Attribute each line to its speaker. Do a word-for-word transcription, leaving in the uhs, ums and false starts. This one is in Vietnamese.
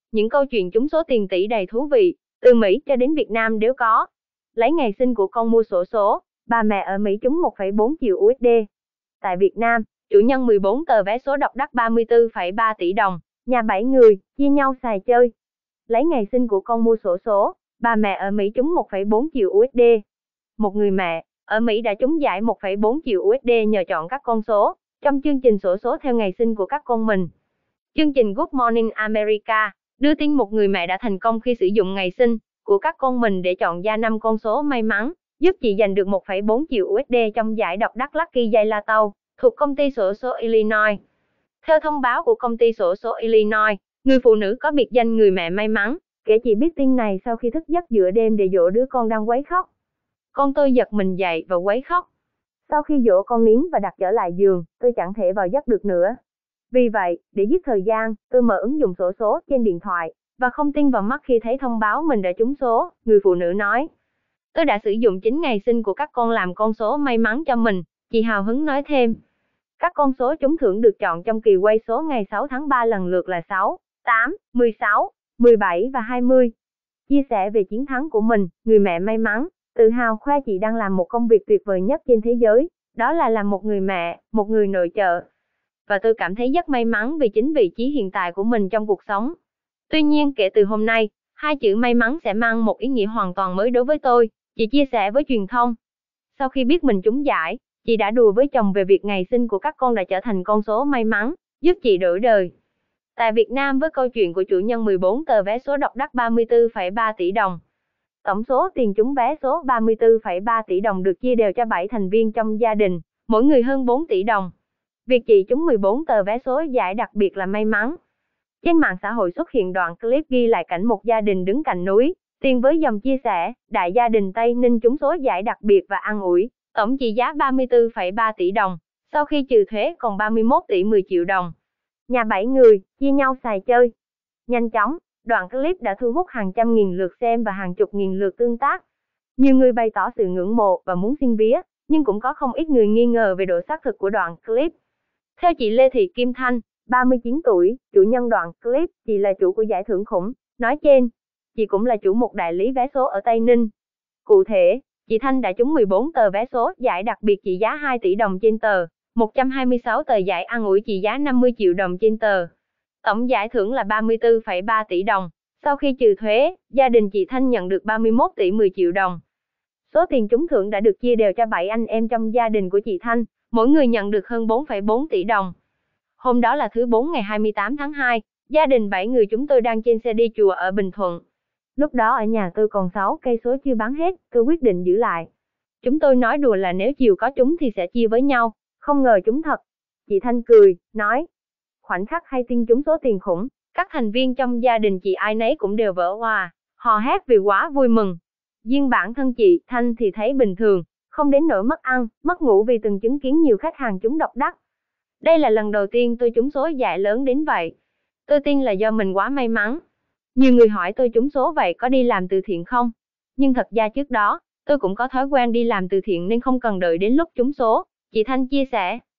Speaker 1: những câu chuyện trúng số tiền tỷ đầy thú vị, từ Mỹ cho đến Việt Nam đều có. Lấy ngày sinh của con mua xổ số, bà mẹ ở Mỹ trúng một phẩy bốn triệu u ét đê. Tại Việt Nam, chủ nhân mười bốn tờ vé số độc đắc ba mươi tư phẩy ba tỷ đồng, nhà bảy người, chia nhau xài chơi. Lấy ngày sinh của con mua xổ số, bà mẹ ở Mỹ trúng một phẩy bốn triệu u ét đê. Một người mẹ ở Mỹ đã trúng giải một phẩy bốn triệu u ét đê nhờ chọn các con số trong chương trình xổ số theo ngày sinh của các con mình. Chương trình Good Morning America đưa tin một người mẹ đã thành công khi sử dụng ngày sinh của các con mình để chọn ra năm con số may mắn, giúp chị giành được một phẩy bốn triệu u ét đê trong giải độc đắc Lucky Jailatow thuộc công ty xổ số Illinois. Theo thông báo của công ty xổ số Illinois, người phụ nữ có biệt danh người mẹ may mắn, kể chị biết tin này sau khi thức giấc giữa đêm để dỗ đứa con đang quấy khóc. Con tôi giật mình dậy và quấy khóc. Sau khi dỗ con nín và đặt trở lại giường, tôi chẳng thể vào giấc được nữa. Vì vậy, để giết thời gian, tôi mở ứng dụng xổ số trên điện thoại, và không tin vào mắt khi thấy thông báo mình đã trúng số, người phụ nữ nói. Tôi đã sử dụng chính ngày sinh của các con làm con số may mắn cho mình, chị hào hứng nói thêm. Các con số trúng thưởng được chọn trong kỳ quay số ngày sáu tháng ba lần lượt là sáu, tám, mười sáu, mười bảy và hai mươi. Chia sẻ về chiến thắng của mình, người mẹ may mắn, tự hào khoe chị đang làm một công việc tuyệt vời nhất trên thế giới, đó là làm một người mẹ, một người nội trợ. Và tôi cảm thấy rất may mắn vì chính vị trí hiện tại của mình trong cuộc sống. Tuy nhiên kể từ hôm nay, hai chữ may mắn sẽ mang một ý nghĩa hoàn toàn mới đối với tôi, chị chia sẻ với truyền thông. Sau khi biết mình trúng giải, chị đã đùa với chồng về việc ngày sinh của các con đã trở thành con số may mắn, giúp chị đổi đời. Tại Việt Nam với câu chuyện của chủ nhân mười bốn tờ vé số độc đắc ba mươi tư phẩy ba tỷ đồng. Tổng số tiền trúng vé số ba mươi tư phẩy ba tỷ đồng được chia đều cho bảy thành viên trong gia đình, mỗi người hơn bốn tỷ đồng. Việc chị trúng mười bốn tờ vé số giải đặc biệt là may mắn. Trên mạng xã hội xuất hiện đoạn clip ghi lại cảnh một gia đình đứng cạnh núi, tiền với dòng chia sẻ, đại gia đình Tây Ninh trúng số giải đặc biệt và an ủi, tổng trị giá ba mươi tư phẩy ba tỷ đồng, sau khi trừ thuế còn ba mươi mốt tỷ mười triệu đồng. Nhà bảy người, chia nhau xài chơi. Nhanh chóng, đoạn clip đã thu hút hàng trăm nghìn lượt xem và hàng chục nghìn lượt tương tác. Nhiều người bày tỏ sự ngưỡng mộ và muốn xin vía, nhưng cũng có không ít người nghi ngờ về độ xác thực của đoạn clip. Theo chị Lê Thị Kim Thanh, ba mươi chín tuổi, chủ nhân đoạn clip, chị là chủ của giải thưởng khủng nói trên. Chị cũng là chủ một đại lý vé số ở Tây Ninh. Cụ thể, chị Thanh đã trúng mười bốn tờ vé số giải đặc biệt trị giá hai tỷ đồng trên tờ, một trăm hai mươi sáu tờ giải an ủi trị giá năm mươi triệu đồng trên tờ. Tổng giải thưởng là ba mươi tư phẩy ba tỷ đồng. Sau khi trừ thuế, gia đình chị Thanh nhận được ba mươi mốt tỷ mười triệu đồng. Số tiền trúng thưởng đã được chia đều cho bảy anh em trong gia đình của chị Thanh, mỗi người nhận được hơn bốn phẩy bốn tỷ đồng. Hôm đó là thứ Bốn ngày hai mươi tám tháng hai, gia đình bảy người chúng tôi đang trên xe đi chùa ở Bình Thuận. Lúc đó ở nhà tôi còn sáu cây số chưa bán hết, tôi quyết định giữ lại. Chúng tôi nói đùa là nếu chiều có chúng thì sẽ chia với nhau, không ngờ chúng thật. Chị Thanh cười, nói. Khoảnh khắc hay tin trúng số tiền khủng, các thành viên trong gia đình chị ai nấy cũng đều vỡ òa, hò hét vì quá vui mừng. Riêng bản thân chị Thanh thì thấy bình thường, không đến nỗi mất ăn, mất ngủ vì từng chứng kiến nhiều khách hàng trúng độc đắc. Đây là lần đầu tiên tôi trúng số giải lớn đến vậy. Tôi tin là do mình quá may mắn. Nhiều người hỏi tôi trúng số vậy có đi làm từ thiện không? Nhưng thật ra trước đó, tôi cũng có thói quen đi làm từ thiện nên không cần đợi đến lúc trúng số, chị Thanh chia sẻ.